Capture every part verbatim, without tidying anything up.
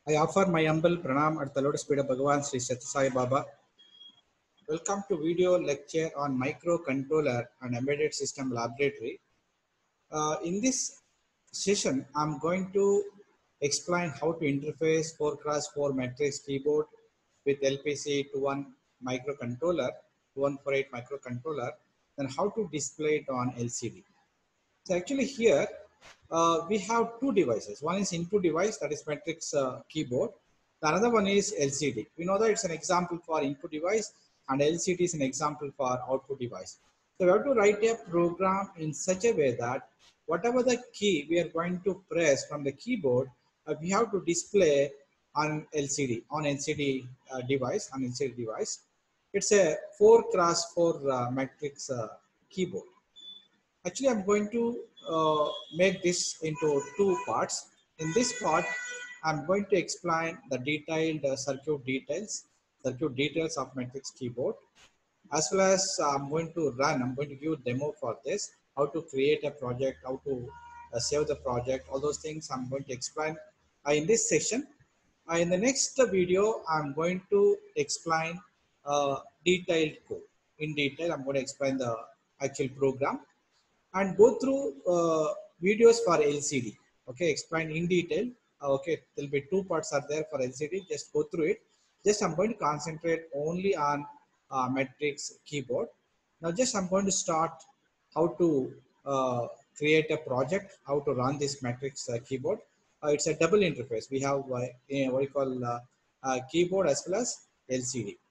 I offer my humble pranam at the lotus feet of Bhagavan Sri Sathya Sai Baba. Welcome to video lecture on microcontroller and embedded system laboratory. Uh, in this session, I'm going to explain how to interface four cross four matrix keyboard with L P C twenty-one microcontroller, twenty-one forty-eight microcontroller, then how to display it on L C D. So actually here uh, we have two devices. One is input device, that is matrix uh, keyboard. The another one is L C D. We know that it's an example for input device and L C D is an example for output device. So we have to write a program in such a way that whatever the key we are going to press from the keyboard, uh, we have to display on L C D, on L C D uh, device, on L C D device. It's a four cross four uh, matrix uh, keyboard. Actually, I'm going to uh, make this into two parts. In this part, I'm going to explain the detailed uh, circuit details, circuit details of matrix keyboard, as well as uh, I'm going to run, I'm going to give a demo for this, how to create a project, how to uh, save the project, all those things I'm going to explain uh, in this session. Uh, in the next video, I'm going to explain uh, detailed code. In detail, I'm going to explain the actual program and go through uh, videos for L C D. Okay, explain in detail. Uh, okay, there'll be two parts are there for L C D. Just go through it. Just I'm going to concentrate only on uh, matrix keyboard. Now, just I'm going to start how to uh, create a project, how to run this matrix uh, keyboard. Uh, it's a double interface. We have uh, a, what you call uh, uh, keyboard as well as L C D.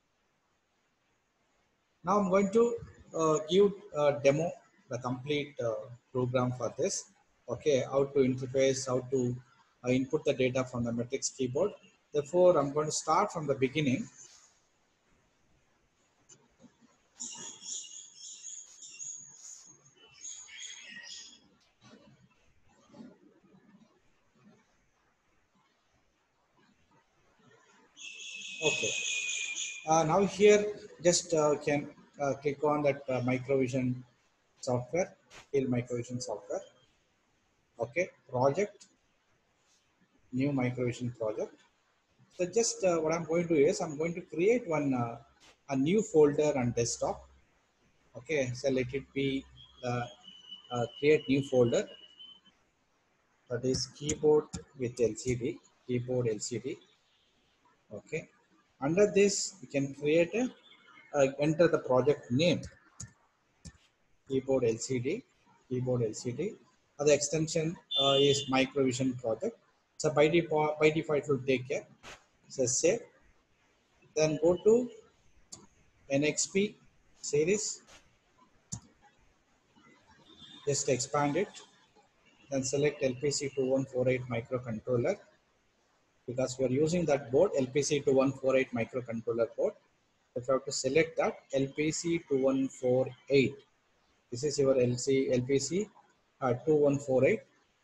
Now I'm going to uh, give a demo, the complete uh, program for this. Okay, how to interface, how to uh, input the data from the matrix keyboard. Therefore, I'm going to start from the beginning. Okay, uh, now here just uh, can uh, click on that uh, Microvision software, Hill Microvision software. Okay, project, new Microvision project. So just uh, what I'm going to do is I'm going to create one uh, a new folder on desktop. Okay, so let it be uh, uh, create new folder, that is keyboard with L C D, keyboard L C D. Okay, under this we can create a uh, enter the project name, keyboard L C D, keyboard L C D. Uh, the extension uh, is Microvision project. So by default, by default it will take care. So save. Then go to N X P series. Just expand it. Then select L P C twenty-one forty-eight microcontroller, because we are using that board, L P C twenty-one forty-eight microcontroller board. If you have to select that L P C twenty-one forty-eight, this is your L C L P C uh, twenty-one forty-eight,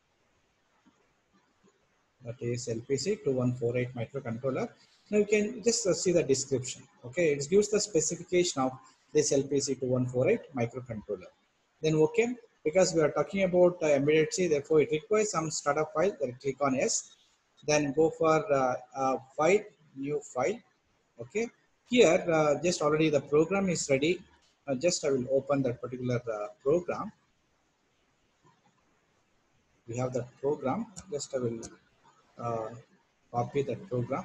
that is L P C twenty-one forty-eight microcontroller. Now you can just uh, see the description. Okay, it gives the specification of this L P C twenty-one forty-eight microcontroller. Then okay, because we are talking about uh, embedded C, therefore it requires some startup file. Then click on yes. Then go for uh, uh, file, new file. Okay, here uh, just already the program is ready. Uh, just I will open that particular uh, program. We have that program. Just I will uh, copy that program.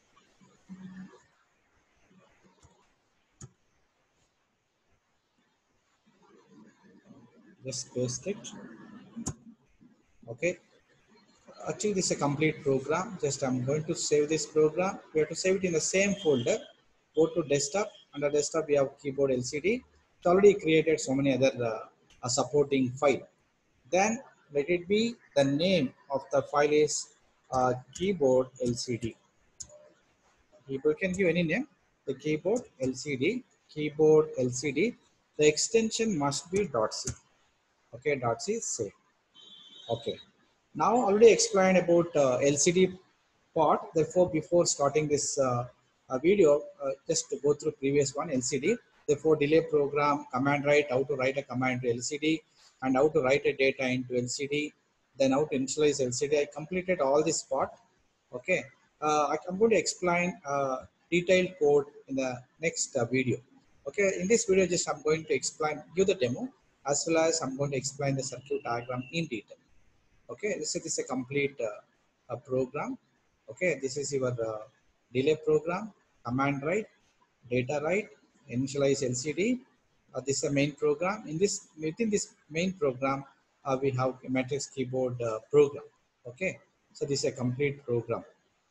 Just paste it. Okay, actually this is a complete program. Just I'm going to save this program. We have to save it in the same folder. Go to desktop. Under desktop we have keyboard L C D. It's already created so many other uh, supporting file. Then let it be the name of the file is uh, keyboard L C D. Keyboard can give any name. The keyboard L C D, keyboard L C D. The extension must be .c. Okay, .c save. Okay. Now already explained about uh, L C D part. Therefore, before starting this uh, uh, video, uh, just to go through previous one L C D. Therefore, delay program, command write, how to write a command to L C D, and how to write a data into L C D. Then how to initialize L C D. I completed all this part. Okay. Uh, I- I'm going to explain uh, detailed code in the next uh, video. Okay, in this video, just I'm going to explain, give the demo, as well as I'm going to explain the circuit diagram in detail. Okay, this is, this is a complete uh, a program. Okay, this is your uh, delay program, command write, data write, initialize L C D. Uh, this is a main program. In this, within this main program, uh, we have a matrix keyboard uh, program. Okay, so this is a complete program.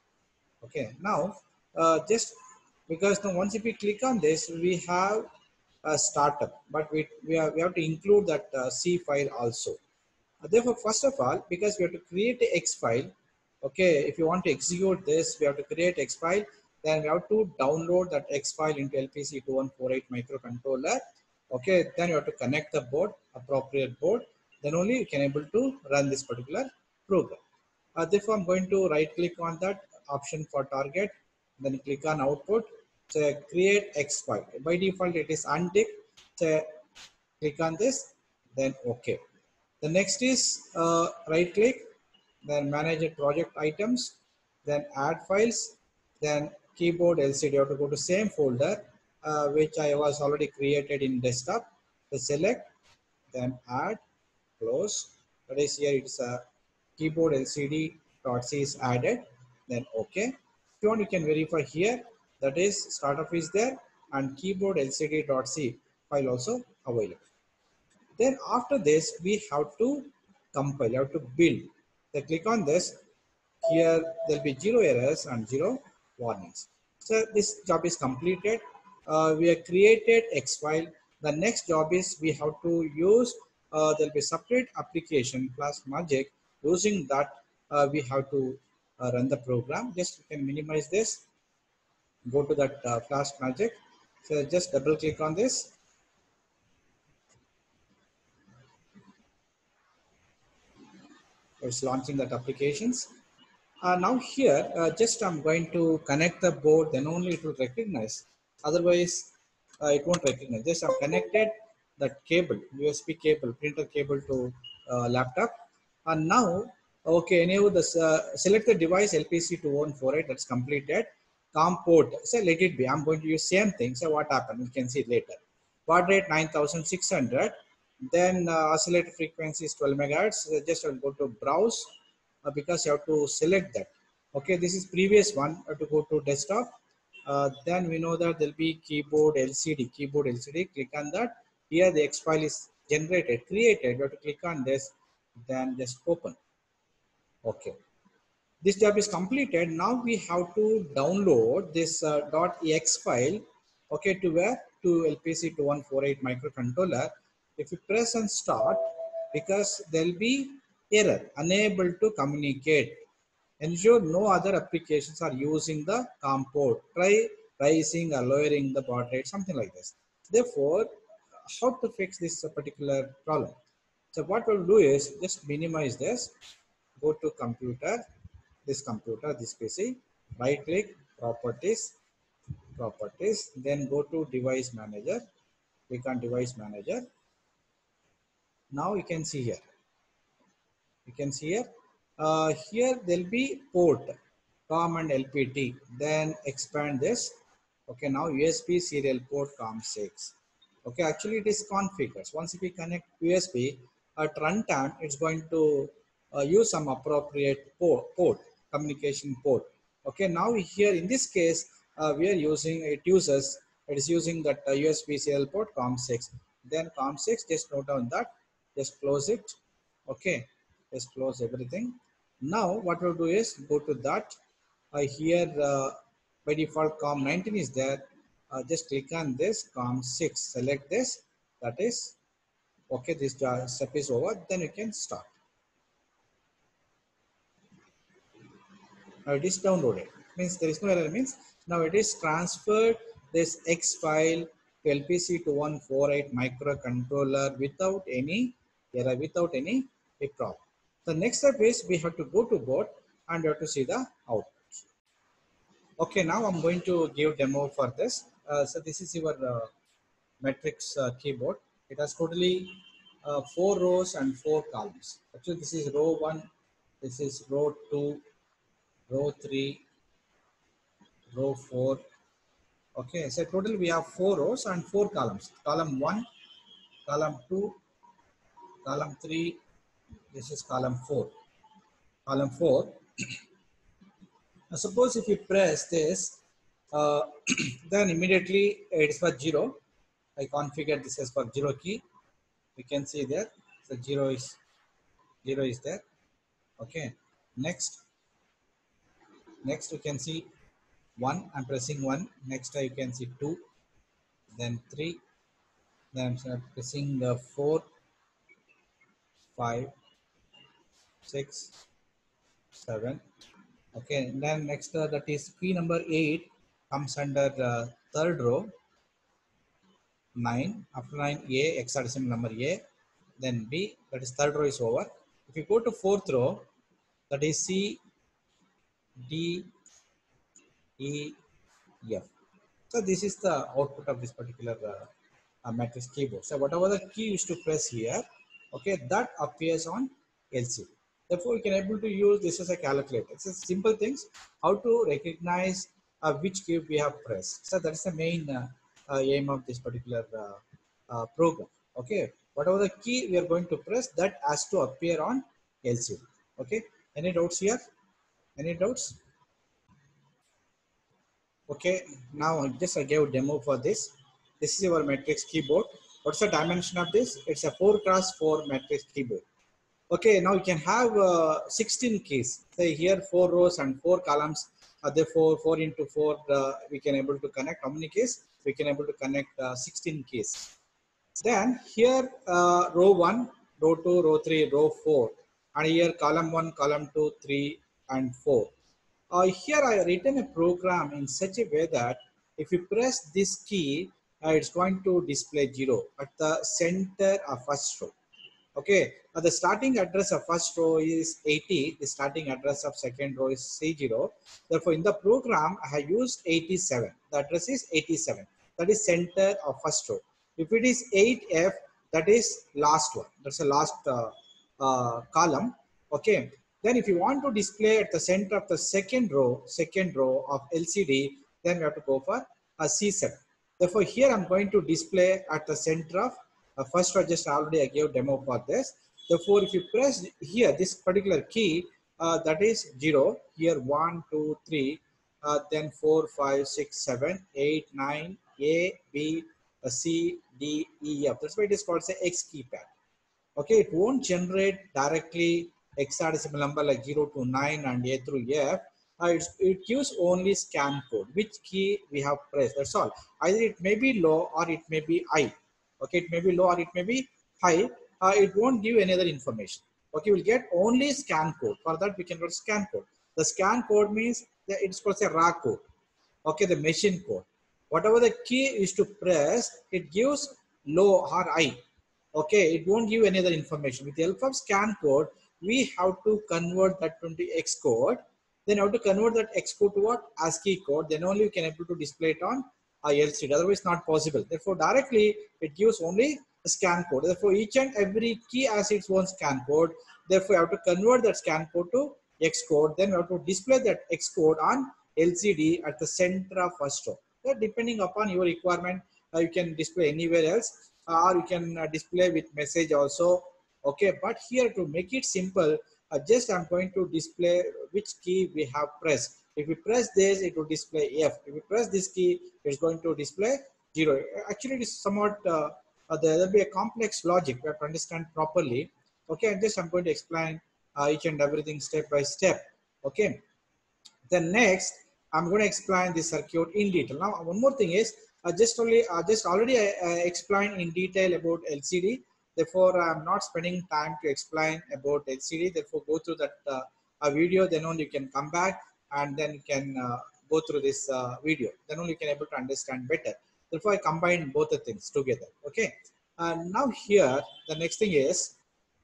Okay, now uh, just because now once if we click on this, we have a startup, but we we have, we have to include that uh, C file also. Uh, Therefore, first of all, because we have to create a X file, okay, if you want to execute this, we have to create X file, then we have to download that X file into L P C two one four eight microcontroller. Okay, then you have to connect the board, appropriate board, then only you can able to run this particular program. Uh, therefore, I'm going to right click on that option for target, then click on output, say create X file. By default, it is unticked. Say click on this, then OK. The next is uh, right click, then manage project items, then add files, then keyboard L C D. You have to go to same folder uh, which I was already created in desktop. So select, then add, close. That is here it's a keyboard L C D.c is added, then OK. If you want, you can verify here. That is startup is there and keyboard L C D.c file also available. Then after this, we have to compile, you have to build. So click on this. Here there will be zero errors and zero warnings. So this job is completed. Uh, we have created X file. The next job is we have to use, uh, there will be separate application plus Magic. Using that, uh, we have to uh, run the program. Just you can minimize this. Go to that uh, Flash Magic. So just double click on this. It's launching that applications. Uh, now here, uh, just I'm going to connect the board, then only it will recognize. Otherwise, uh, it won't recognize. Just I've connected that cable, U S B cable, printer cable to uh, laptop. And now, okay, enable this, uh, select the device L P C two one four eight, that's completed. COM port, so let it be. I'm going to use same thing. So what happened? You can see later. Baud rate nine thousand six hundred. Then uh, oscillator frequency is twelve megahertz. So just I'll go to browse uh, because you have to select that. Okay, this is previous one. You have to go to desktop. Uh, then we know that there'll be keyboard L C D, keyboard L C D. Click on that. Here the X file is generated, created. You have to click on this, then just open. Okay, this job is completed. Now we have to download this uh, .ex file, okay, to where? To L P C two one four eight microcontroller. If you press and start, because there will be error, unable to communicate. Ensure no other applications are using the COM port. Try raising or lowering the baud rate, something like this. Therefore, how to fix this particular problem? So what we'll do is just minimize this, go to computer, this computer, this P C, right click, properties, properties, then go to device manager, click on device manager. Now you can see here, you can see here, uh, here there'll be port, COM and L P T, then expand this. Okay, now U S B serial port COM six. Okay, actually it is configured. Once if we connect U S B at runtime, it's going to uh, use some appropriate port, port, communication port. Okay, now here in this case, uh, we are using, it uses, it is using that uh, U S B serial port COM six. Then COM six, just note down that, just close it. Okay, just close everything. Now what we'll do is go to that. Uh, here uh, by default COM nineteen is there. Uh, just click on this COM six, select this. That is okay. This step is over. Then you can start. Now it is downloaded. Means there is no error. Means now it is transferred this X file to L P C two one four eight microcontroller without any error, without any problem. The next step is we have to go to board and you have to see the output. Okay, now I'm going to give demo for this. Uh, so this is your uh, matrix uh, keyboard. It has totally uh, four rows and four columns. Actually, this is row one, this is row two, row three, row four. Okay, so total we have four rows and four columns. Column one, column two, column three. This is column four. Column four. Now suppose if you press this, uh, then immediately it is for zero. I configured this as for zero key. We can see there. So zero is zero is there. Okay. Next, next you can see one. I'm pressing one. Next you can see two. Then three. Then I'm pressing the four, five, six, seven. Okay. And then next uh, that is key number eight comes under the third row. nine, after nine A, hexadecimal number A, then B, that is third row is over. If you go to fourth row, that is C, D, E, F. So this is the output of this particular uh, uh, matrix keyboard. So whatever the key you used to press here, okay, that appears on L C D. Therefore, you can able to use this as a calculator. It's a simple things how to recognize uh, which key we have pressed. So that is the main uh, uh, aim of this particular uh, uh, program. Okay, whatever the key we are going to press, that has to appear on L C D. Okay, any doubts here? Any doubts? Okay, now just I gave a demo for this. This is your matrix keyboard. What's the dimension of this? It's a four cross four matrix keyboard. Okay, now you can have uh, sixteen keys. Say here four rows and four columns. Uh, therefore, four into four, uh, we can able to connect. How many keys? We can able to connect uh, sixteen keys. Then here uh, row one, row two, row three, row four, and here column one, column two, three, and four. Uh, here I have written a program in such a way that if you press this key, uh, it's going to display zero at the center of first row. Okay, uh, the starting address of first row is eighty, the starting address of second row is C zero. Therefore, in the program, I have used eighty-seven. The address is eighty-seven. That is center of first row. If it is eight F, that is last one. That's the last uh, uh, column. Okay. Then if you want to display at the center of the second row, second row of L C D, then we have to go for a C seven. Therefore, here I'm going to display at the center of uh, first row. Just already I gave demo for this. Therefore, if you press here this particular key, uh, that is zero. Here one, two, three, uh, then four, five, six, seven, eight, nine, A, B, uh, C, D, E, F. That's why it is called say X keypad. Okay, it won't generate directly hexadecimal number like zero to nine and A through F. Uh, it gives only scan code, which key we have pressed. That's all. Either it may be low or it may be high. Okay, it may be low or it may be high. Uh, it won't give any other information. Okay, we'll get only scan code. For that, we can go scan code. The scan code means that it's called a raw code. Okay, the machine code. Whatever the key is to press, it gives low or high. Okay, it won't give any other information. With the help of scan code, we have to convert that into X code. Then how to convert that X code to what? ASCII code. Then only you can able to display it on a L C D. Otherwise, not possible. Therefore, directly it gives only a scan code. Therefore, each and every key has its own scan code. Therefore, you have to convert that scan code to X code. Then you have to display that X code on L C D at the center of first row. So, depending upon your requirement, uh, you can display anywhere else. Uh, or you can uh, display with message also. Okay, but here to make it simple, uh, just I'm going to display which key we have pressed. If we press this, it will display F. If we press this key, it's going to display zero. Actually, it is somewhat uh, uh, there will be a complex logic we have to understand properly. Okay, and just I'm going to explain uh, each and everything step by step. Okay, then next I'm going to explain this circuit in detail. Now, one more thing is uh, just only uh, just already I uh, explained in detail about L C D. Therefore, I'm not spending time to explain about L C D. Therefore, go through that uh, a video. Then only you can come back and then you can uh, go through this uh, video. Then only you can able to understand better. Therefore, I combine both the things together. Okay. Uh, now here the next thing is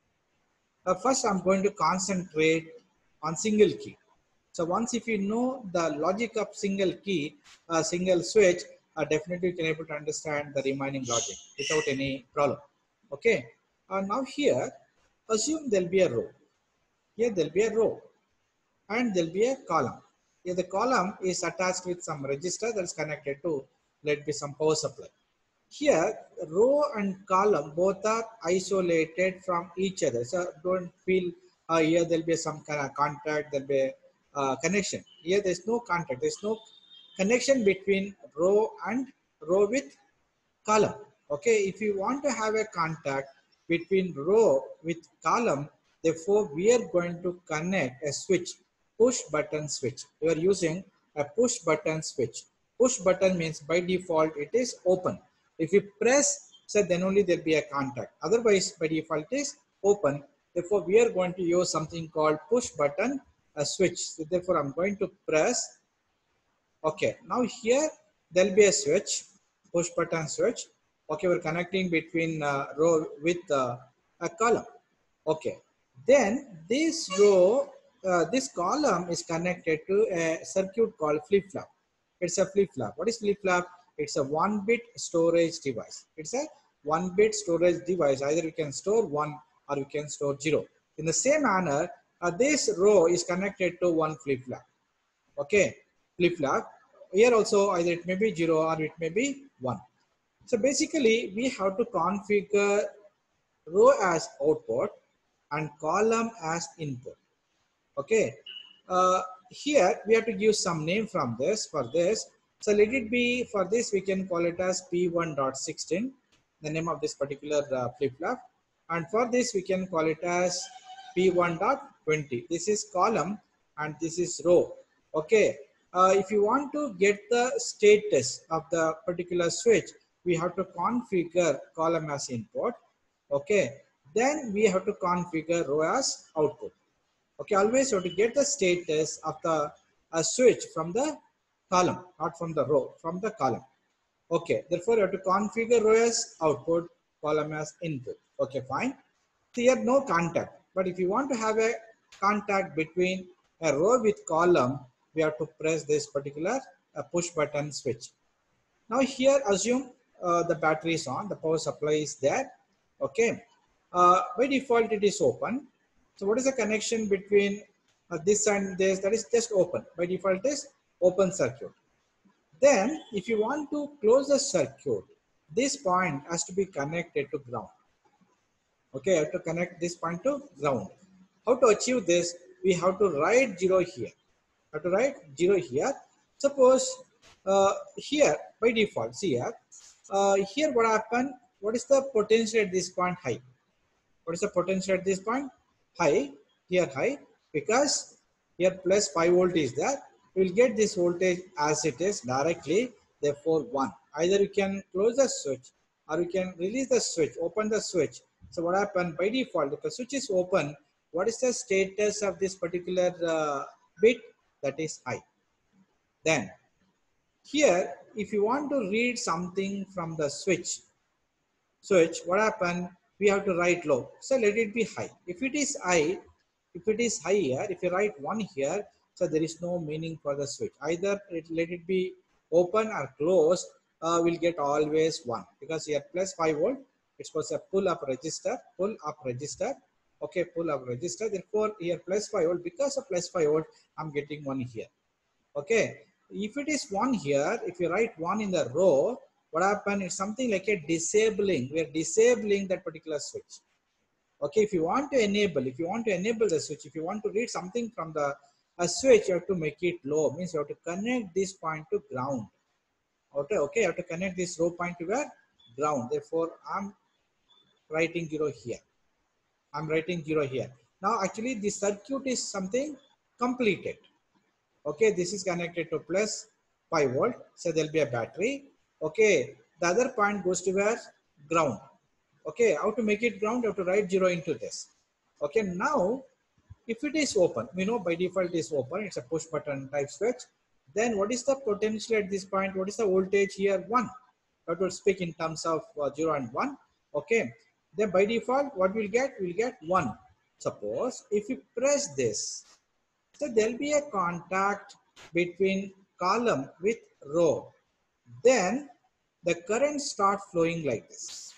uh, first I'm going to concentrate on single key. So once if you know the logic of single key, uh, single switch, uh, definitely you can able to understand the remaining logic without any problem. Okay. Uh, now here, assume there'll be a row. Here there'll be a row and there'll be a column. Here the column is attached with some register that is connected to, let be some power supply. Here, row and column both are isolated from each other. So don't feel uh, here there'll be some kind of contact, there'll be a uh, connection. Here there's no contact, there's no connection between row and row with column. Okay, if you want to have a contact between row with column, therefore we are going to connect a switch, push button switch. You are using a push button switch. Push button means by default it is open. If you press, so then only there will be a contact. Otherwise, by default it is open. Therefore, we are going to use something called push button a switch. So therefore, I'm going to press. Okay, now here there will be a switch, push button switch. Okay, we're connecting between uh, row with uh, a column. Okay, then this row, uh, this column is connected to a circuit called flip-flop. It's a flip-flop. What is flip-flop? It's a one-bit storage device. It's a one-bit storage device. Either you can store one or you can store zero. In the same manner, uh, this row is connected to one flip-flop. Okay, flip-flop. Here also either it may be zero or it may be one. So basically, we have to configure row as output and column as input. Okay, uh, here we have to give some name from this for this. So let it be, for this we can call it as P one dot sixteen, the name of this particular uh, flip-flop, and for this we can call it as P one dot twenty. This is column and this is row. Okay, uh, if you want to get the status of the particular switch, we have to configure column as input. Okay, then we have to configure row as output. Okay, always you have to get the status of the uh, switch from the column, not from the row, from the column. Okay, therefore you have to configure row as output, column as input. Okay, fine. So here no contact, but if you want to have a contact between a row with column, we have to press this particular uh, push button switch. Now here assume uh, the battery is on, the power supply is there. Okay, uh, by default it is open. So what is the connection between uh, this and this? That is just open. By default it is open circuit. Then if you want to close the circuit, this point has to be connected to ground. Okay, I have to connect this point to ground. How to achieve this? We have to write zero here. Have to write zero here. Suppose uh, here by default, see here, uh, here what happened? What is the potential at this point? High. What is the potential at this point? High. Here high, because here plus five volt is there. You will get this voltage as it is directly. Therefore one. Either you can close the switch or you can release the switch, open the switch. So what happened by default? If the switch is open, what is the status of this particular uh, bit? That is high. Then here, if you want to read something from the switch, switch, what happened? We have to write low. So let it be high. If it is high, if it is high here, if you write one here, so there is no meaning for the switch. Either it, let it be open or closed, uh, we'll get always one, because here plus five volt, it's supposed to pull up register, pull up register. Okay, pull up register. Therefore, here plus five volt, because of plus five volt, I'm getting one here. Okay, if it is one here, if you write one in the row, what happens is something like a disabling. We are disabling that particular switch. Okay, if you want to enable, if you want to enable the switch, if you want to read something from the a switch, you have to make it low. Means you have to connect this point to ground. Okay, okay, you have to connect this row point to where? Ground. Therefore, I'm writing zero here. I'm writing zero here. Now, actually, the circuit is something completed. Okay, this is connected to plus five volt. So there'll be a battery. Okay, the other point goes to where? Ground. Okay, how to make it ground? You have to write zero into this. Okay, now if it is open, we know by default it is open. It's a push button type switch. Then what is the potential at this point? What is the voltage here? One. That will speak in terms of uh, zero and one. Okay, then by default, what we'll get? We'll get one. Suppose if you press this, so there'll be a contact between column with row. Then the current start flowing like this.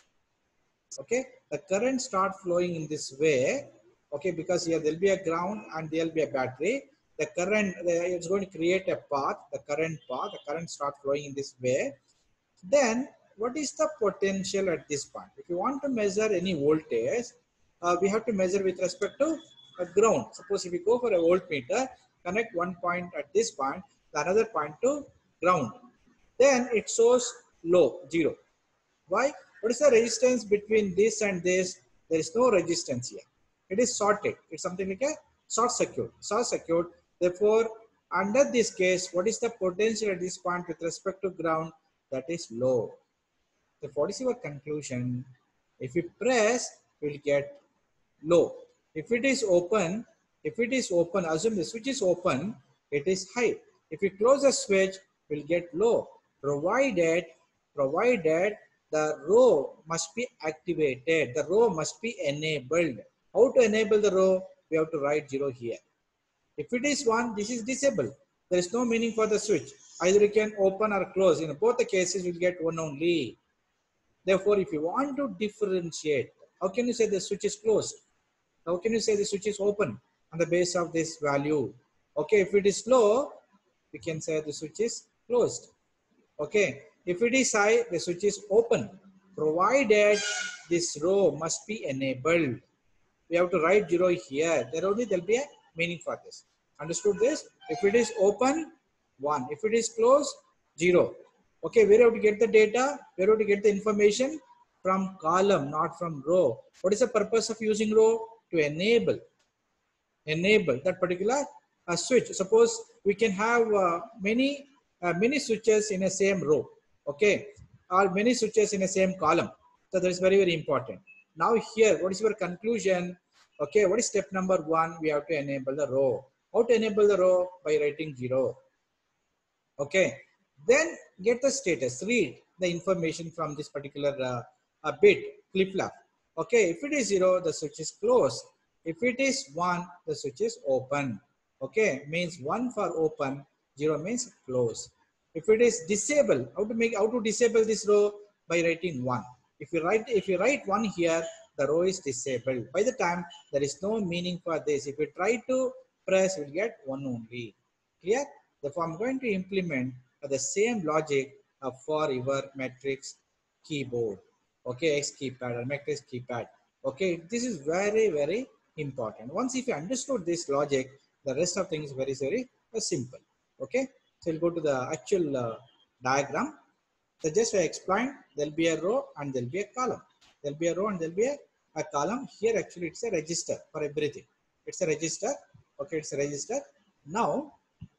Okay, the current start flowing in this way. Okay, because here there'll be a ground and there'll be a battery. the current, it's going to create a path, the current path, the current starts flowing in this way. Then what is the potential at this point? If you want to measure any voltage, uh, we have to measure with respect to a ground. Suppose if you go for a voltmeter, connect one point at this point, the another point to ground, then it shows low, zero. Why? What is the resistance between this and this? There is no resistance here. It is shorted. It's something like a short circuit. Short circuit. Therefore, under this case, what is the potential at this point with respect to ground? That is low. So what is your conclusion? If you press, you will get low. If it is open, if it is open, assume the switch is open, it is high. If you close the switch, you will get low. Provided, provided the row must be activated. The row must be enabled. How to enable the row? We have to write zero here. If it is one, this is disabled. There is no meaning for the switch. Either you can open or close. In both the cases, you will get one only. Therefore, if you want to differentiate, how can you say the switch is closed? How can you say the switch is open on the base of this value? Okay, if it is low, we can say the switch is closed. Okay, if it is high, the switch is open. Provided this row must be enabled. We have to write zero here. There only there will be a meaning for this. Understood this? If it is open, one. If it is closed, zero. Okay, where have to get the data? Where have to get the information? From column, not from row. What is the purpose of using row? To enable. Enable that particular uh, switch. Suppose we can have uh, many uh, many switches in a same row. Okay, or many switches in a same column. So that is very very important. Now here, what is your conclusion? Okay, what is step number one? We have to enable the row. How to enable the row? By writing zero. Okay, then get the status. Read the information from this particular uh, uh, bit flip-flop. Okay, if it is zero, the switch is closed. If it is one, the switch is open. Okay, means one for open, zero means close. If it is disable, how to make how to disable this row? By writing one. If you write if you write one here, the row is disabled. By the time there is no meaning for this. If you try to press, you will get one only. Clear? Therefore, I'm going to implement the same logic uh, for your matrix keyboard. Okay, X keypad or matrix keypad. Okay, this is very very important. Once if you understood this logic, the rest of things very very uh, simple. Okay, so we'll go to the actual uh, diagram. So just I explained, there'll be a row and there'll be a column. There'll be a row and there'll be a, a column. Here actually it's a register for everything. It's a register. Okay, it's a register. Now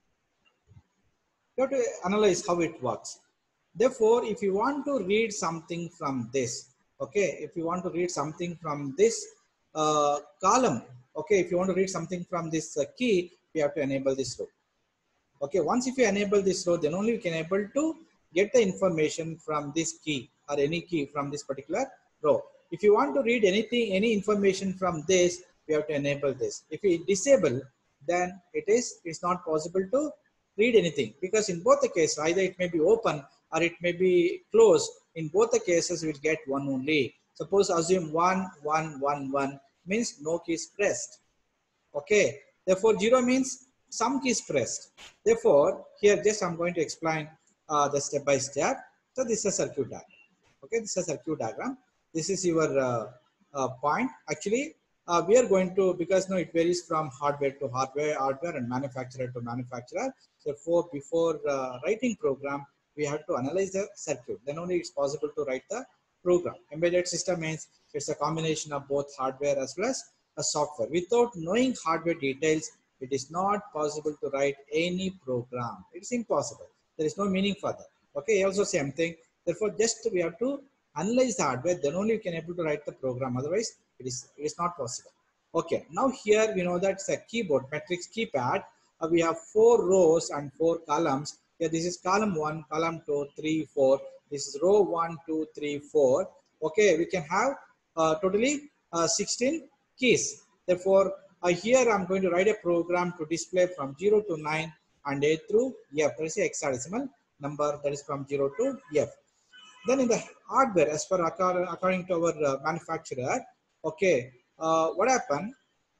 you have to analyze how it works. Therefore, if you want to read something from this, okay, if you want to read something from this uh, column, okay, if you want to read something from this uh, key, you have to enable this row. Okay, once if you enable this row, then only you can able to get the information from this key or any key from this particular row. If you want to read anything, any information from this, we have to enable this. If you disable, then it is it's not possible to read anything, because in both the cases, either it may be open or it may be closed. In both the cases, we'll get one only. Suppose assume one, one, one, one means no key is pressed. Okay. Therefore, zero means some key is pressed. Therefore, here just I'm going to explain uh, the step by step. So this is a circuit diagram. Okay, this is a circuit diagram. This is your uh, uh, point. Actually, uh, we are going to, because no, it varies from hardware to hardware, hardware and manufacturer to manufacturer. Therefore, before uh, writing program, we have to analyze the circuit. Then only it's possible to write the program. Embedded system means it's a combination of both hardware as well as a software. Without knowing hardware details, it is not possible to write any program. It's impossible. There is no meaning for that. Okay, also same thing. Therefore, just we have to analyze the hardware, then only you can able to write the program. Otherwise, it is it is not possible. Okay, now here we know that it's a keyboard, matrix keypad. Uh, we have four rows and four columns. Here this is column one, column two, three, four. This is row one, two, three, four. Okay, we can have uh, totally uh, sixteen keys. Therefore, uh, here I'm going to write a program to display from zero to nine and A through F. That is a hexadecimal number, that is from zero to F. Then in the hardware, as per according to our uh, manufacturer, okay, uh, what happened?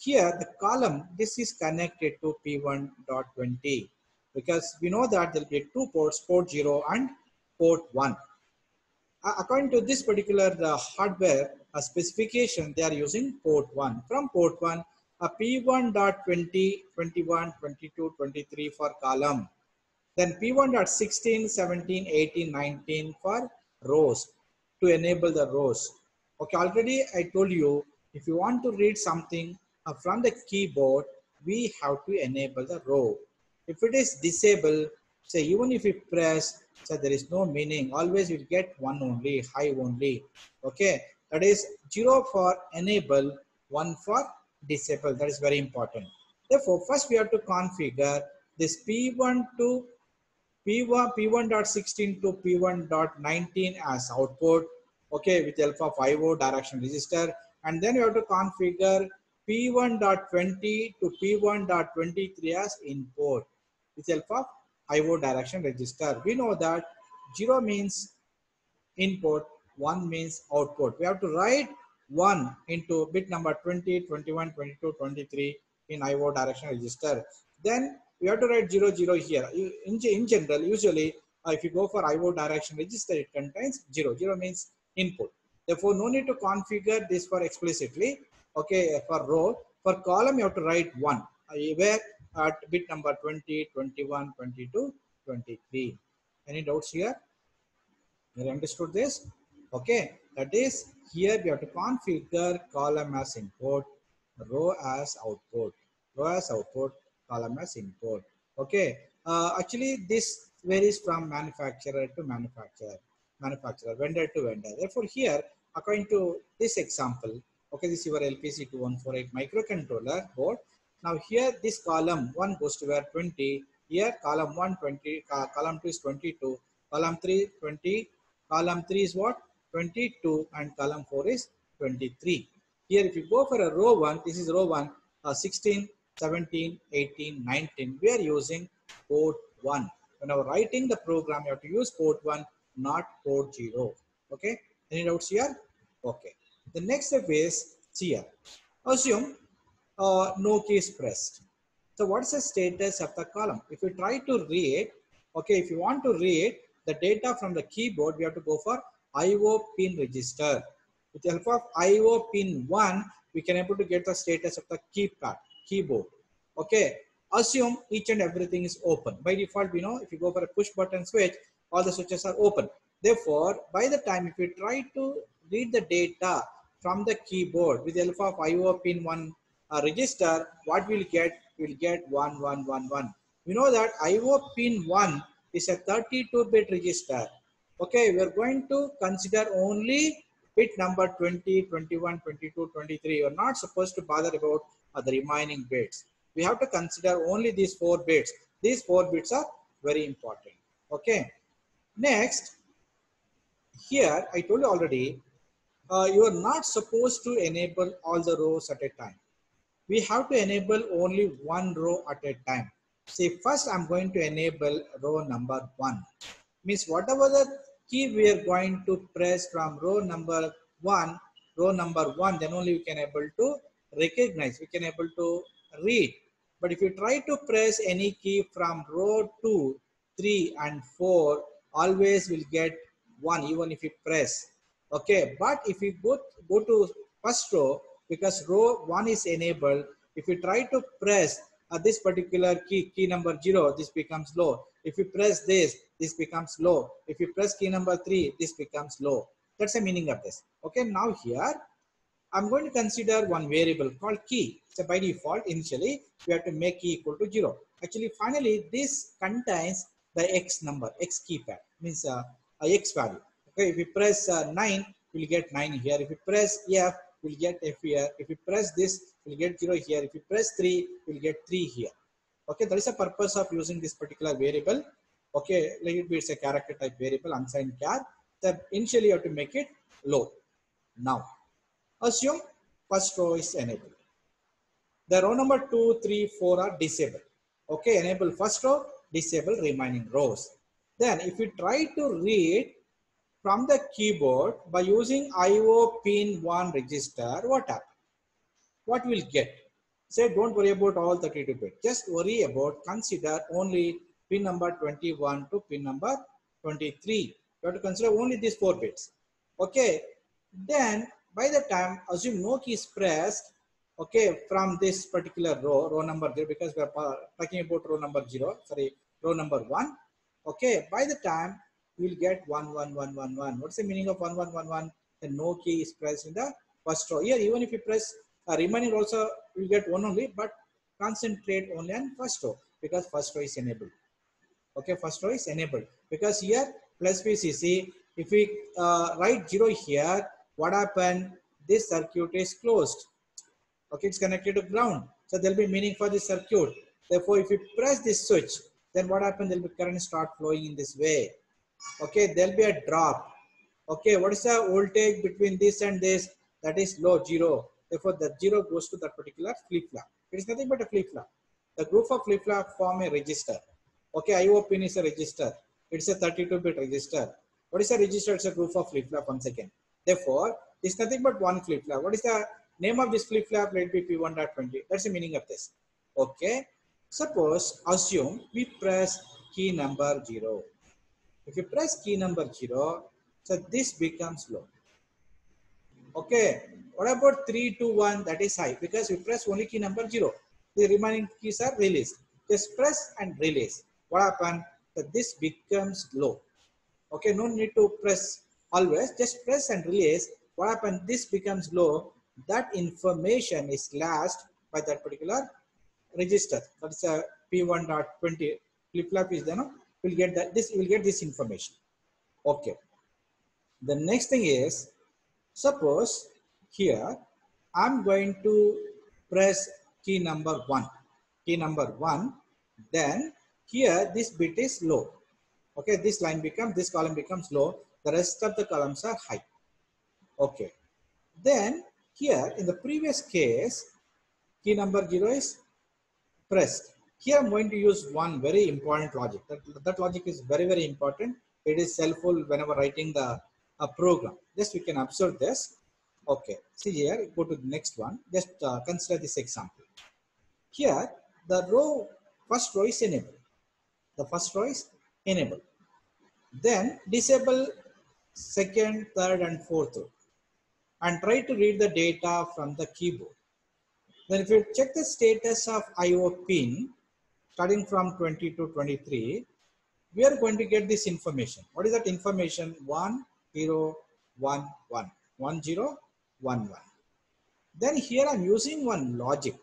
here the column, this is connected to P one dot twenty because we know that there will be two ports, port zero and port one. Uh, according to this particular uh, hardware uh, specification, they are using port one. From port one, a P one dot twenty, twenty-one, twenty-two, twenty-three for column. Then P one dot sixteen, seventeen, eighteen, nineteen for rows to enable the rows. Okay, already I told you if you want to read something uh, from the keyboard, we have to enable the row. If it is disabled, say even if you press, so there is no meaning. Always you get one only, high only. Okay, that is zero for enable, one for disable. That is very important. Therefore, first we have to configure this P one to P one, P one dot sixteen to P one dot nineteen as output, okay, with help of I O direction register. And then you have to configure P one dot twenty to P one dot twenty-three as input with help of I O direction register. We know that zero means input, one means output. We have to write one into bit number twenty, twenty-one, twenty-two, twenty-three in I O direction register. Then we have to write zero, zero here. In, in general, usually uh, if you go for I O direction register, it contains zero. Zero means input. Therefore, no need to configure this for explicitly. Okay, for row. For column, you have to write one. Uh, where at bit number twenty, twenty-one, twenty-two, twenty-three. Any doubts here? You understood this? Okay, that is here we have to configure column as input, row as output, row as output, column as input. Okay, uh, actually this varies from manufacturer to manufacturer, manufacturer, vendor to vendor. Therefore, here according to this example, okay, this is your L P C two one four eight microcontroller board. Now here this column one goes to where twenty, here column one twenty, uh, column two is twenty-two, column three twenty. Column three is what? twenty-two and column four is twenty-three. Here if you go for a row one, this is row one, uh, sixteen, seventeen, eighteen, nineteen. We are using port one. Whenever writing the program, you have to use port one, not port zero. Okay? Any doubts here? Okay. The next step is here. Assume uh, no key is pressed. So what's the status of the column? If you try to read, okay, if you want to read the data from the keyboard, we have to go for I O pin register. With the help of I O pin one, we can able to get the status of the keypad, keyboard. Okay, assume each and everything is open. By default, we know if you go for a push button switch, all the switches are open. Therefore, by the time if you try to read the data from the keyboard with the help of I O pin one uh, register, what we'll get? We'll get one one one one. We know that I O pin one is a thirty-two bit register. Okay, we are going to consider only bit number twenty, twenty-one, twenty-two, twenty-three. You are not supposed to bother about uh, the remaining bits. We have to consider only these four bits. These four bits are very important. Okay. Next, here I told you already, uh, you are not supposed to enable all the rows at a time. We have to enable only one row at a time. See, first I'm going to enable row number one. Means whatever the key we are going to press from row number one, row number one, then only we can able to recognize, we can able to read. But if you try to press any key from row two, three and four, always will get one even if you press. Okay, but if you go, go to first row, because row one is enabled, if you try to press uh, this particular key, key number zero, this becomes low. If you press this, this becomes low. If you press key number three, this becomes low. That's the meaning of this. Okay, now here, I'm going to consider one variable called key. So by default, initially, we have to make key equal to zero. Actually, finally, this contains the X number, X keypad, means uh, a X value. Okay, if you press uh, nine, we'll get nine here. If you press F, we'll get F here. If you press this, we'll get zero here. If you press three, we'll get three here. Okay, that is the purpose of using this particular variable. Okay, let it be it's a character type variable, unsigned char. That initially you have to make it low. Now, assume first row is enabled. The row number two, three, four are disabled. Okay, enable first row, disable remaining rows. Then if you try to read from the keyboard by using I O pin one register, what happens? What we'll get? say don't worry about all thirty-two bit. Just worry about, consider only pin number twenty-one to pin number twenty-three. You have to consider only these four bits. Okay. Then by the time, assume no key is pressed, okay, from this particular row, row number zero, because we are talking about row number zero, sorry, row number one. Okay, by the time you will get one, one, one, one, one. What's the meaning of one, one, one, one? The no key is pressed in the first row. Here, even if you press uh, remaining also, you will get one only, but concentrate only on first row because first row is enabled. Okay, first row is enabled because here plus V C C, if we uh, write zero here, what happened? This circuit is closed. Okay, it's connected to ground. So there'll be meaning for this circuit. Therefore, if you press this switch, then what happens? There'll be current start flowing in this way. Okay, there'll be a drop. Okay, what is the voltage between this and this? That is low, zero. Therefore, the zero goes to that particular flip-flop. It is nothing but a flip-flop. The group of flip-flop form a register. Okay, I O pin is a register. It's a thirty-two bit register. What is a register? It's a group of flip-flop once again. Therefore, it's nothing but one flip-flop. What is the name of this flip-flop? Let it be P one dot twenty. That's the meaning of this. Okay. Suppose, assume we press key number zero. If you press key number zero, so this becomes low. Okay. What about three, two, one? That is high because we press only key number zero. The remaining keys are released. Just press and release. What happened? So this becomes low. Okay. No need to press always. Just press and release. What happened? This becomes low. That information is latched by that particular register. That's a P one dot twenty flip-flop is there. No? We'll get that. This will get this information. Okay. The next thing is, suppose here I'm going to press key number one. Key number one. Then here this bit is low. Okay. This line becomes, this column becomes low. The rest of the columns are high. Okay. Then here in the previous case, key number zero is pressed. Here I'm going to use one very important logic. That, that logic is very, very important. It is helpful whenever writing the a program. Just we can observe this. Okay. See here, go to the next one. Just uh, consider this example. Here, the row, first row is enabled. The first row is enabled. Then disable second, third, and fourth row. And try to read the data from the keyboard. Then if you check the status of I O pin, starting from twenty to twenty-three, we are going to get this information. What is that information? one, zero, one, one. one, zero, one, one. Then here I'm using one logic.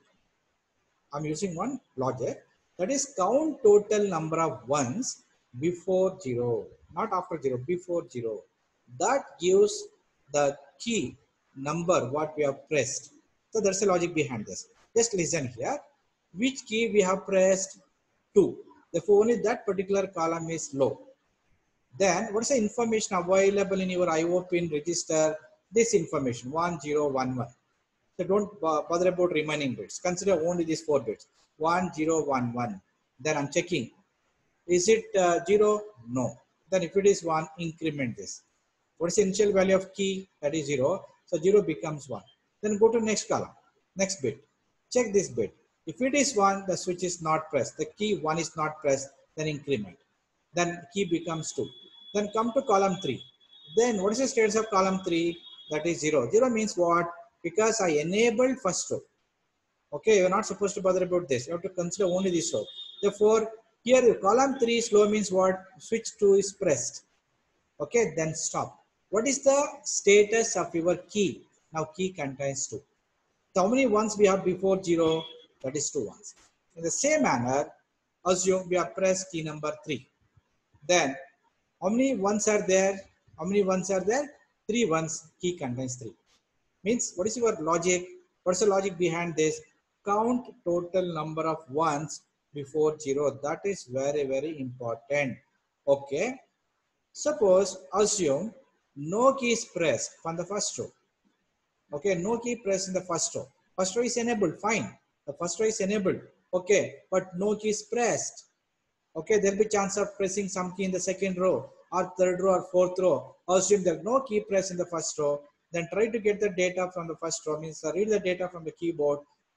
I'm using one logic. That is count total number of ones before zero. Not after zero, before zero. That gives the key number what we have pressed. So that's the logic behind this. Just listen here. Which key we have pressed? two. Therefore, only that particular column is low. Then, what is the information available in your I O pin register? This information, one, zero, one, one. So don't bother about remaining bits. Consider only these four bits. one, zero, one, one. Then I'm checking. Is it uh, zero? No. Then if it is one, increment this. What is the initial value of key? That is zero. So zero becomes one. Then go to next column, next bit. Check this bit. If it is one, the switch is not pressed. The key one is not pressed, then increment. Then key becomes two. Then come to column three. Then what is the status of column three? That is zero. Zero means what? Because I enabled first row. Okay, you're not supposed to bother about this. You have to consider only this row. Therefore, here column three is low means what? Switch two is pressed. Okay, then stop. What is the status of your key? Now key contains two. So how many ones we have before zero? That is two ones. In the same manner, assume we have pressed key number three. Then how many ones are there? How many ones are there? Three ones, key contains three. Means what is your logic? What's the logic behind this? Count total number of ones before zero. That is very, very important. Okay. Suppose, assume no key is pressed from the first row. Okay, no key pressed in the first row. First row is enabled, fine. The first row is enabled. Okay, but no key is pressed. Okay, there will be chance of pressing some key in the second row or third row or fourth row. Assume there is no key pressed in the first row. Then try to get the data from the first row. Means uh, read the data from the keyboard.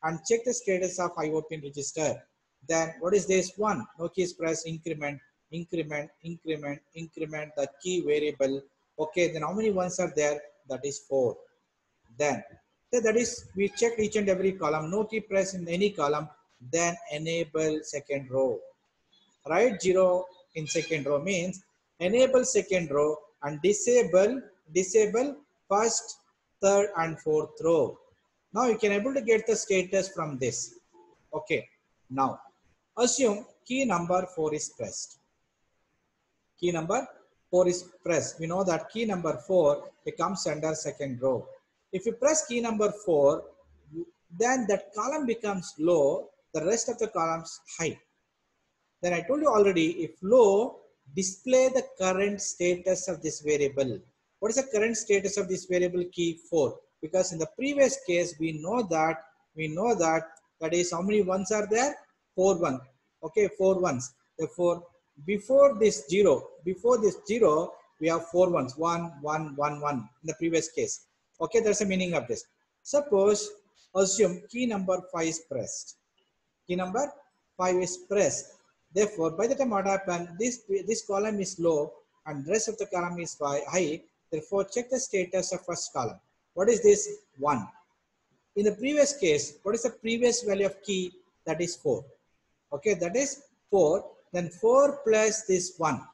and check the status of I O Pin register. Then what is this one? No keys press, increment, increment, increment, increment the key variable. Okay, then how many ones are there? That is four. Then so that is we check each and every column. No key press in any column. Then enable second row. Write zero in second row means enable second row and disable disable first, third, and fourth row. Now you can able to get the status from this. Okay. Now assume key number four is pressed. Key number four is pressed. We know that key number four becomes under second row. If you press key number four, then that column becomes low, the rest of the columns high. Then I told you already, if low, display the current status of this variable. What is the current status of this variable key four? Because in the previous case, we know that, we know that, that is how many ones are there? Four ones. Okay, four ones. Therefore, before this zero, before this zero, we have four ones. One, one, one, one in the previous case. Okay, that's the meaning of this. Suppose, assume key number five is pressed. Key number five is pressed. Therefore, by the time what happened, this, this column is low and the rest of the column is high. Therefore, check the status of first column. What is this? one. In the previous case, what is the previous value of key? That is four. Okay, that is four. Then four plus this one.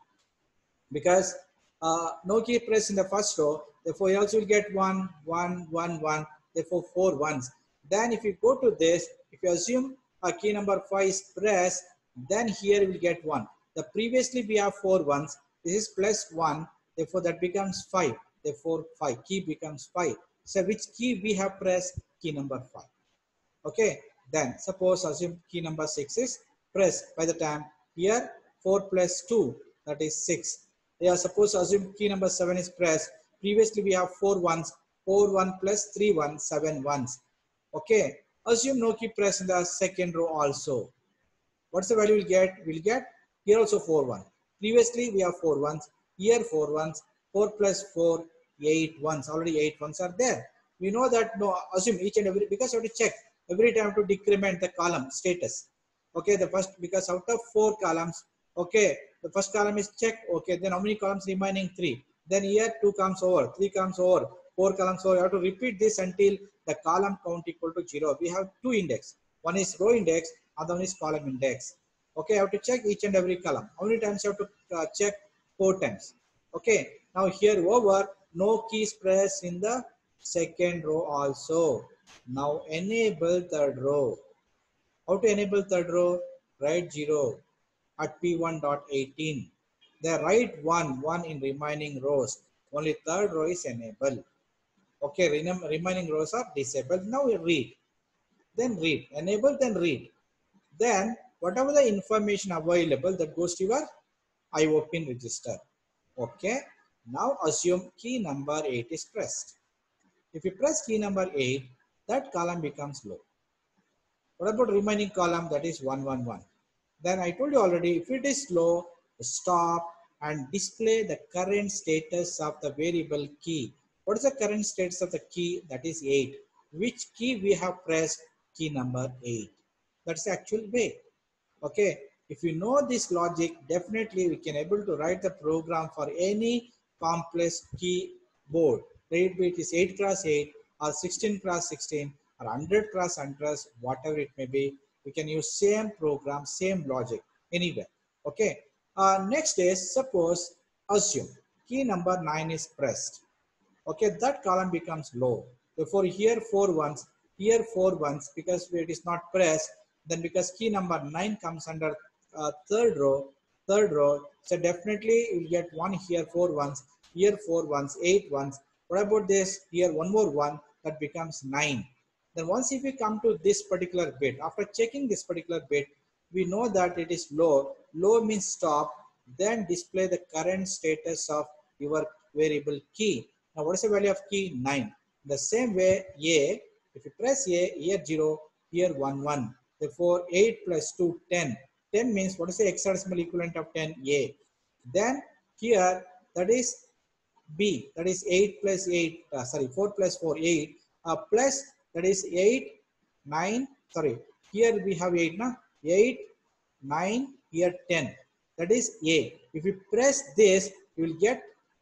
Because uh, no key press in the first row, therefore you also will get one, one, one, one. Therefore, four ones. Then if you go to this, if you assume a key number five is pressed, then here we will get one. The previously we have four ones. This is plus one. Therefore, that becomes five. Therefore, five. Key becomes five. So, which key we have pressed? Key number five. Okay. Then, suppose assume key number six is pressed. By the time here, four plus two, that is six. Yeah, suppose assume key number seven is pressed. Previously, we have four ones. four, one plus three, one, seven ones. Okay. Assume no key press in the second row also. What's the value we'll get? We'll get here also four ones. Previously we have four ones. Here four ones. four plus four, eight ones. Already eight ones are there. We know that no, assume each and every, because you have to check every time to decrement the column status. Okay, the first, because out of four columns, okay, the first column is checked. Okay, then how many columns remaining? Three. Then here two comes over, three comes over, four columns over. You have to repeat this until the column count equal to zero. We have two index. One is row index, other one is column index. Okay, I have to check each and every column. How many times you have to uh, check? Four times. Okay, now here over, no keys press in the second row also. Now enable third row. How to enable third row? Write zero at P one dot eighteen. Then write one, one in remaining rows. Only third row is enabled. Okay, remaining rows are disabled. Now we read. Then read. Enable, then read. Then whatever the information available, that goes to your I O Pin register. Okay. Now assume key number eight is pressed. If you press key number eight, that column becomes low. What about remaining column? That is one, one, one. Then I told you already, if it is low, stop and display the current status of the variable key. What is the current status of the key? That is eight. Which key we have pressed? Key number eight. That's the actual way. Okay. If you know this logic, definitely we can able to write the program for any complex keyboard. Let it is eight cross eight or sixteen cross sixteen or one hundred cross one hundred, whatever it may be. We can use same program, same logic anywhere. Okay. Uh, next is, suppose, assume key number nine is pressed. Okay, that column becomes low. Therefore, here four ones, here four ones, because it is not pressed. Then because key number nine comes under uh, third row, third row, so definitely you will get one here, four ones, here four ones, eight ones. What about this? Here one more one, that becomes nine. Then once if we come to this particular bit, after checking this particular bit, we know that it is low. Low means stop. Then display the current status of your variable key. Now what is the value of key? nine. The same way A, if you press A, here zero, here one, one. Therefore eight plus two, ten. ten means what is the hexadecimal equivalent of ten? A. Then here that is B, that is eight plus eight, uh, sorry, four plus four, eight, uh, plus that is eight, nine, sorry, here we have eight, na? eight, nine, here ten. That is A. If you press this, you will get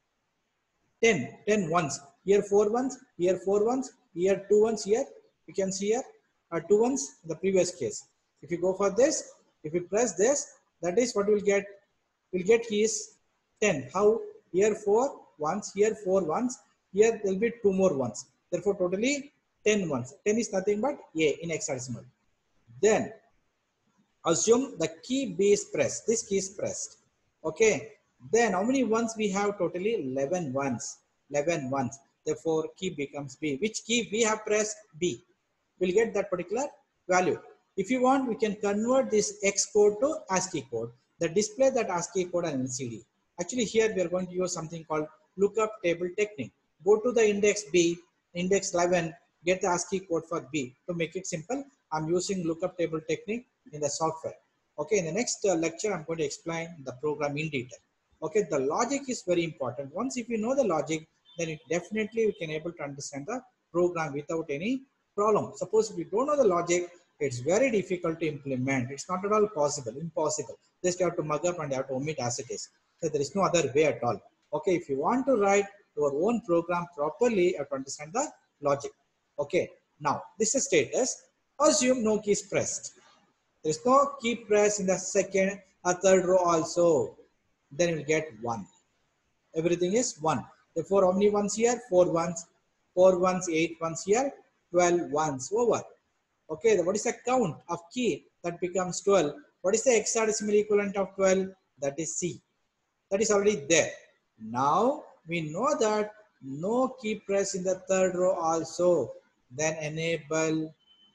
ten, ten ones. Here four ones, here four ones, here two ones, here you can see here uh, two ones in the previous case. If you go for this, if you press this, that is what we'll get. We'll get is ten. How? Here four ones, here four ones, here there will be two more ones. Therefore, totally ten ones. ten is nothing but A in hexadecimal. Then assume the key B is pressed. This key is pressed. Okay. Then how many ones we have? Totally eleven ones. eleven ones. Therefore, key becomes B. Which key we have pressed? B. We'll get that particular value. If you want, we can convert this X code to ASCII code. The display that ASCII code on L C D. Actually, here we are going to use something called lookup table technique. Go to the index B, index eleven, get the ASCII code for B. To make it simple, I'm using lookup table technique in the software. Okay, in the next uh, lecture, I'm going to explain the program in detail. Okay, the logic is very important. Once if you know the logic, then it definitely we can able to understand the program without any problem. Suppose if you don't know the logic, it's very difficult to implement. It's not at all possible, impossible. Just you have to mug up and you have to omit as it is. So there is no other way at all. Okay, if you want to write your own program properly, you have to understand the logic. Okay, now this is status. Assume no key is pressed. There is no key pressed in the second or third row also. Then you will get one. Everything is one. Therefore, how many ones here? Four ones. Four ones, eight ones here. Twelve ones over. Okay, what is the count of key? That becomes twelve. What is the hexadecimal equivalent of twelve? That is C. That is already there. Now we know that no key press in the third row also. Then enable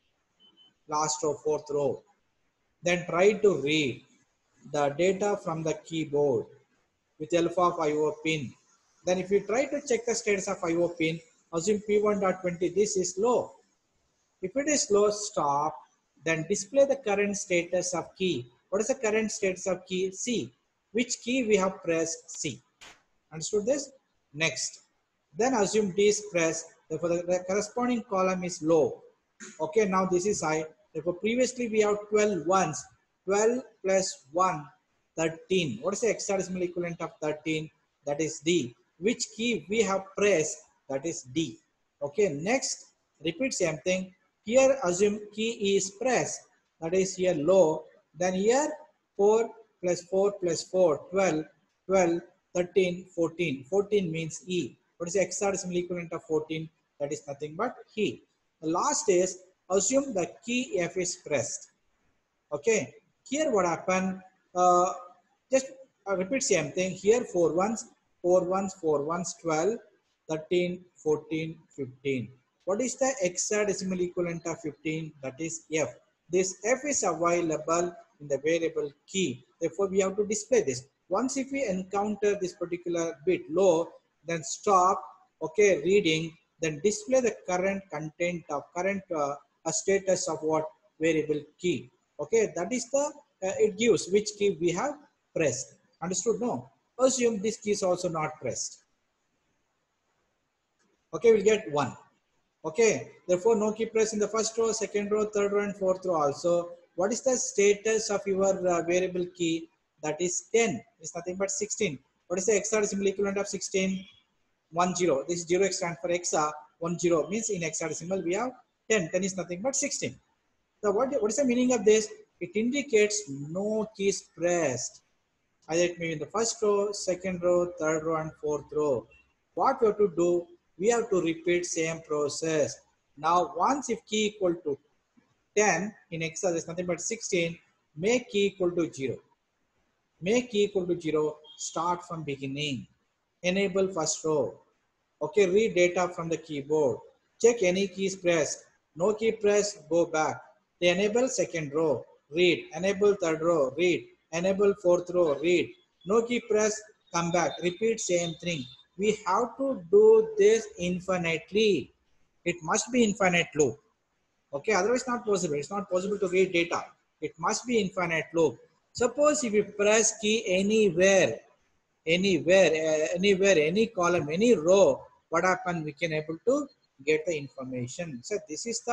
last row, fourth row. Then try to read the data from the keyboard with alpha of I O pin. Then if you try to check the status of I O pin, assume P one dot twenty, this is low. If it is low, stop. Then display the current status of key. What is the current status of key? C. Which key we have pressed? C. Understood this? Next. Then assume D is pressed. Therefore, the corresponding column is low. Okay, now this is high. Therefore, previously we have twelve ones. twelve plus one, thirteen. What is the hexadecimal equivalent of thirteen? That is D. Which key we have pressed? That is D. Okay, next, repeat same thing. Here assume key is pressed. That is here low. Then here four plus four plus four, twelve, twelve, thirteen, fourteen. fourteen means E. What is the hexadecimal equivalent of fourteen? That is nothing but E. The last is assume the key F is pressed. Okay. Here what happened? Uh, just uh, repeat same thing. Here four ones, four ones, four ones, twelve, thirteen, fourteen, fifteen. What is the hexadecimal equivalent of fifteen? That is F. This F is available in the variable key. Therefore, we have to display this. Once if we encounter this particular bit low, then stop, okay, reading, then display the current content of current uh, a status of what? Variable key. Okay, that is the, uh, it gives which key we have pressed. Understood? No. Assume this key is also not pressed. Okay, we'll get one. Okay, therefore no key press in the first row, second row, third row and fourth row also. What is the status of your uh, variable key? That is ten. It's nothing but sixteen. What is the hexadecimal equivalent of sixteen? one zero. This zero stands for hexa. one zero means in hexadecimal we have ten. ten is nothing but sixteen. So what, what is the meaning of this? It indicates no keys pressed. Either it may be in the first row, second row, third row and fourth row. What we have to do? We have to repeat same process. Now once if key equal to ten in hexa, there is nothing but sixteen, make key equal to zero. Make key equal to zero, start from beginning. Enable first row. Okay, read data from the keyboard. Check any keys pressed. No key pressed, go back. Enable second row, read. Enable third row, read. Enable fourth row, read. No key pressed, come back. Repeat same thing. We have to do this infinitely. It must be infinite loop. Okay, otherwise not possible. It's not possible to read data. It must be infinite loop. Suppose if you press key anywhere, anywhere, uh, anywhere, any column, any row, what happened? We can able to get the information. So this is the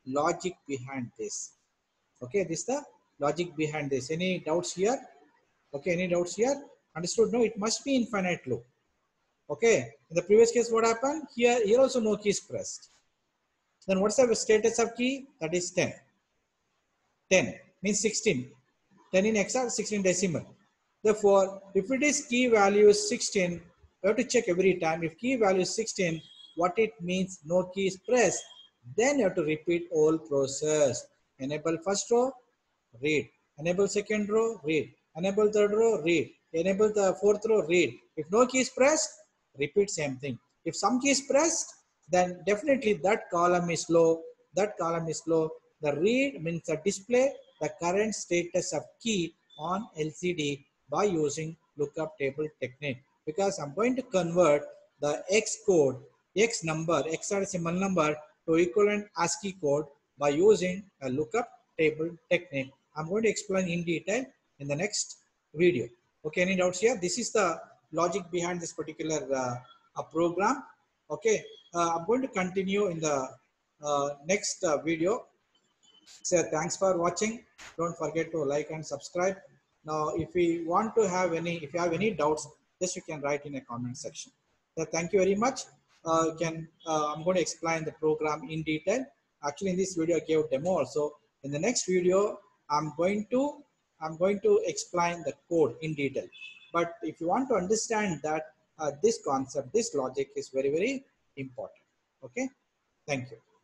logic behind this. Okay, this is the logic behind this. Any doubts here? Okay, any doubts here? Understood? No, it must be infinite loop. Okay, in the previous case, what happened? Here, here also no key is pressed. Then what's the status of key? That is ten. ten means sixteen. ten in hexa, sixteen decimal. Therefore, if it is key value is sixteen, you have to check every time. If key value is sixteen, what it means? No key is pressed. Then you have to repeat whole process. Enable first row, read. Enable second row, read. Enable third row, read. Enable the fourth row, read. If no key is pressed, repeat same thing. If some key is pressed, then definitely that column is low. That column is low. The read means the display the current status of key on L C D by using lookup table technique. Because I'm going to convert the X code, X number, hexadecimal number to equivalent ASCII code by using a lookup table technique. I'm going to explain in detail in the next video. Okay, any doubts here? This is the logic behind this particular uh, uh, program. Okay, uh, I'm going to continue in the uh, next uh, video. So thanks for watching. Don't forget to like and subscribe. Now, if we want to have any, if you have any doubts, just you can write in a comment section. So thank you very much. Uh, can uh, I'm going to explain the program in detail. Actually, in this video, I gave a demo also. In the next video, I'm going to I'm going to explain the code in detail. But if you want to understand that uh, this concept, this logic is very very important. Okay. Thank you.